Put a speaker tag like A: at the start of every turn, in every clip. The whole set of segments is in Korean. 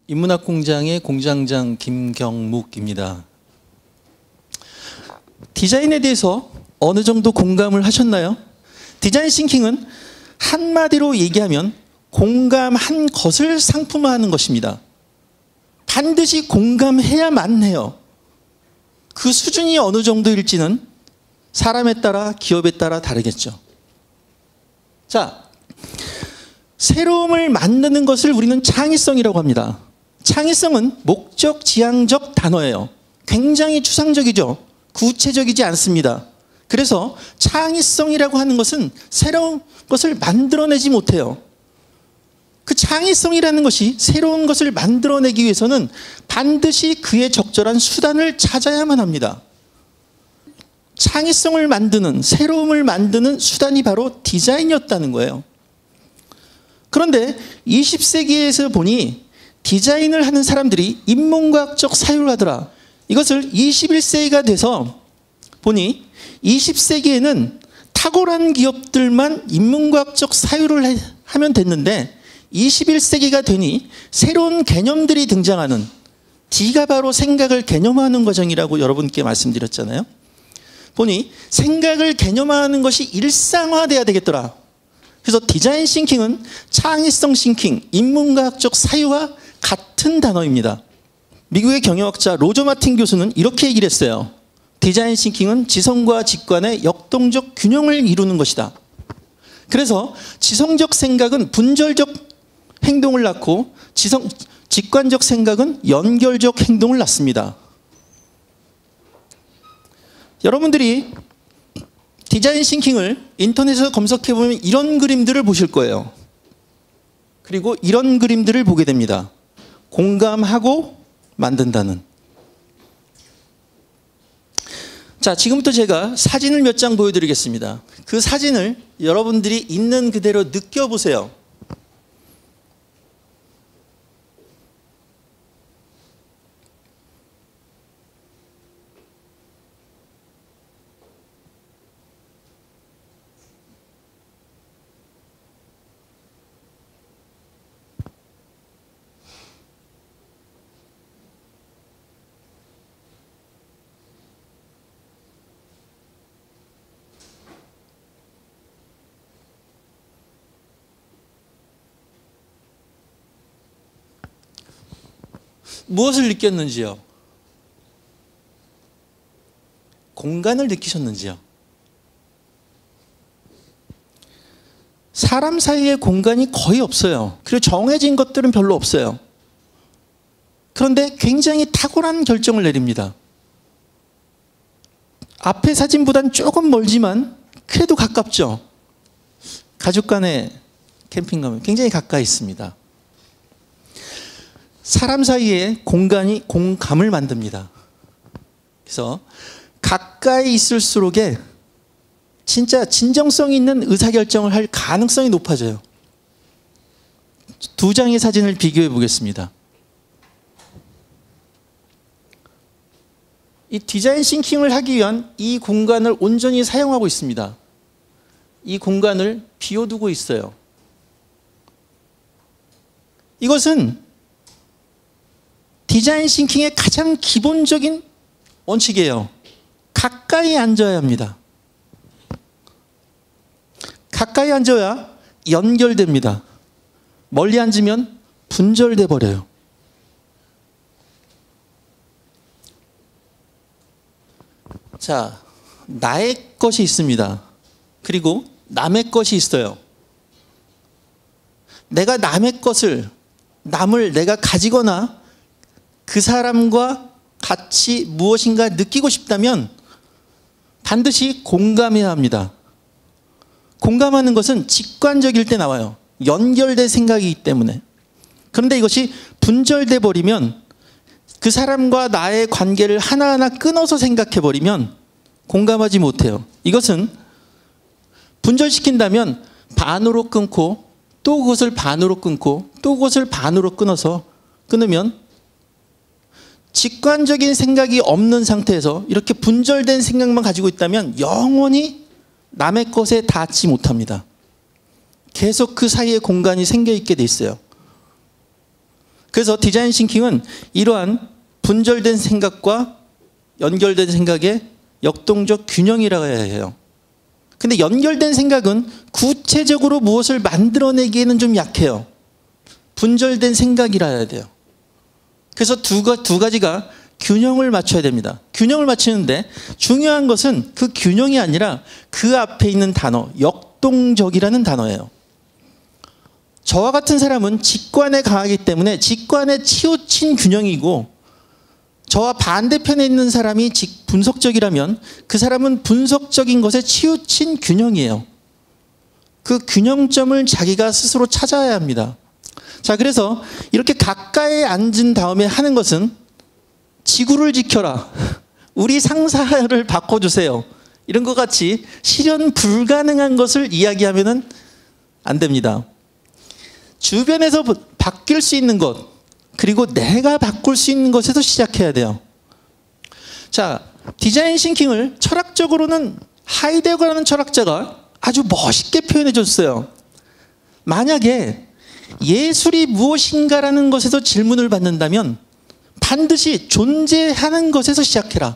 A: 인문학 공장의 공장장 김경묵입니다. 디자인에 대해서 어느 정도 공감을 하셨나요? 디자인 싱킹은 한마디로 얘기하면 공감한 것을 상품화하는 것입니다. 반드시 공감해야만 해요. 그 수준이 어느 정도일지는 사람에 따라 기업에 따라 다르겠죠. 자, 새로움을 만드는 것을 우리는 창의성이라고 합니다. 창의성은 목적 지향적 단어예요. 굉장히 추상적이죠. 구체적이지 않습니다. 그래서 창의성이라고 하는 것은 새로운 것을 만들어내지 못해요. 그 창의성이라는 것이 새로운 것을 만들어내기 위해서는 반드시 그에 적절한 수단을 찾아야만 합니다. 창의성을 만드는, 새로움을 만드는 수단이 바로 디자인이었다는 거예요. 그런데 20세기에서 보니 디자인을 하는 사람들이 인문과학적 사유를 하더라. 이것을 21세기가 돼서 보니 20세기에는 탁월한 기업들만 인문과학적 사유를 하면 됐는데 21세기가 되니 새로운 개념들이 등장하는, D가 바로 생각을 개념화하는 과정이라고 여러분께 말씀드렸잖아요. 보니 생각을 개념화하는 것이 일상화돼야 되겠더라. 그래서 디자인 싱킹은 창의성 싱킹, 인문과학적 사유와 같은 단어입니다. 미국의 경영학자 로저 마틴 교수는 이렇게 얘기를 했어요. 디자인 싱킹은 지성과 직관의 역동적 균형을 이루는 것이다. 그래서 지성적 생각은 분절적 행동을 낳고 직관적 생각은 연결적 행동을 낳습니다. 여러분들이 디자인 싱킹을 인터넷에서 검색해보면 이런 그림들을 보실 거예요. 그리고 이런 그림들을 보게 됩니다. 공감하고 만든다는. 자, 지금부터 제가 사진을 몇 장 보여드리겠습니다. 그 사진을 여러분들이 있는 그대로 느껴보세요. 무엇을 느꼈는지요? 공간을 느끼셨는지요? 사람 사이에 공간이 거의 없어요. 그리고 정해진 것들은 별로 없어요. 그런데 굉장히 탁월한 결정을 내립니다. 앞에 사진보단 조금 멀지만 그래도 가깝죠. 가족 간의 캠핑 가면 굉장히 가까이 있습니다. 사람 사이에 공간이 공감을 만듭니다. 그래서 가까이 있을수록에 진짜 진정성 있는 의사결정을 할 가능성이 높아져요. 두 장의 사진을 비교해 보겠습니다. 이 디자인 싱킹을 하기 위한 이 공간을 온전히 사용하고 있습니다. 이 공간을 비워두고 있어요. 이것은 디자인 싱킹의 가장 기본적인 원칙이에요. 가까이 앉아야 합니다. 가까이 앉아야 연결됩니다. 멀리 앉으면 분절돼 버려요. 자, 나의 것이 있습니다. 그리고 남의 것이 있어요. 내가 남의 것을, 남을 내가 가지거나 그 사람과 같이 무엇인가 느끼고 싶다면 반드시 공감해야 합니다. 공감하는 것은 직관적일 때 나와요. 연결된 생각이기 때문에. 그런데 이것이 분절돼 버리면, 그 사람과 나의 관계를 하나하나 끊어서 생각해 버리면 공감하지 못해요. 이것은 분절시킨다면 반으로 끊고 또 그것을 반으로 끊고 또 그것을 반으로 끊으면 직관적인 생각이 없는 상태에서 이렇게 분절된 생각만 가지고 있다면 영원히 남의 것에 닿지 못합니다. 계속 그 사이에 공간이 생겨 있게 돼 있어요. 그래서 디자인 싱킹은 이러한 분절된 생각과 연결된 생각의 역동적 균형이라고 해야 해요. 근데 연결된 생각은 구체적으로 무엇을 만들어내기에는 좀 약해요. 분절된 생각이라 해야 돼요. 그래서 두 가지가 균형을 맞춰야 됩니다. 균형을 맞추는데 중요한 것은 그 균형이 아니라 그 앞에 있는 단어, 역동적이라는 단어예요. 저와 같은 사람은 직관에 강하기 때문에 직관에 치우친 균형이고, 저와 반대편에 있는 사람이 분석적이라면 그 사람은 분석적인 것에 치우친 균형이에요. 그 균형점을 자기가 스스로 찾아야 합니다. 자, 그래서 이렇게 가까이 앉은 다음에 하는 것은 지구를 지켜라, 우리 상사를 바꿔주세요, 이런 것 같이 실현 불가능한 것을 이야기하면 안 됩니다. 주변에서 바뀔 수 있는 것, 그리고 내가 바꿀 수 있는 것에서 시작해야 돼요. 자, 디자인 싱킹을 철학적으로는 하이데거라는 철학자가 아주 멋있게 표현해 줬어요. 만약에 예술이 무엇인가라는 것에서 질문을 받는다면 반드시 존재하는 것에서 시작해라.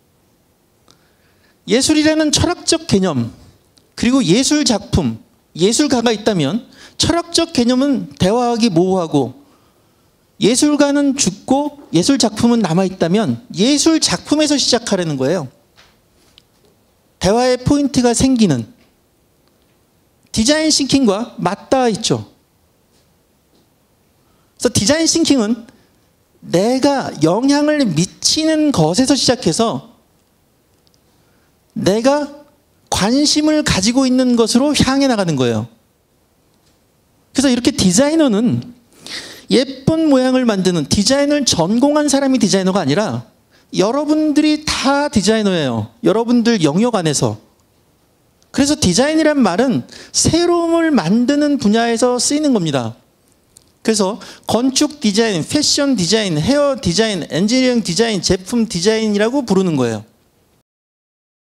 A: 예술이라는 철학적 개념, 그리고 예술 작품, 예술가가 있다면 철학적 개념은 대화하기 모호하고, 예술가는 죽고 예술 작품은 남아있다면 예술 작품에서 시작하라는 거예요. 대화의 포인트가 생기는, 디자인 싱킹과 맞닿아 있죠. 그래서 디자인 싱킹은 내가 영향을 미치는 것에서 시작해서 내가 관심을 가지고 있는 것으로 향해 나가는 거예요. 그래서 이렇게 디자이너는 예쁜 모양을 만드는, 디자인을 전공한 사람이 디자이너가 아니라 여러분들이 다 디자이너예요. 여러분들 영역 안에서. 그래서 디자인이란 말은 새로움을 만드는 분야에서 쓰이는 겁니다. 그래서 건축 디자인, 패션 디자인, 헤어 디자인, 엔지니어링 디자인, 제품 디자인이라고 부르는 거예요.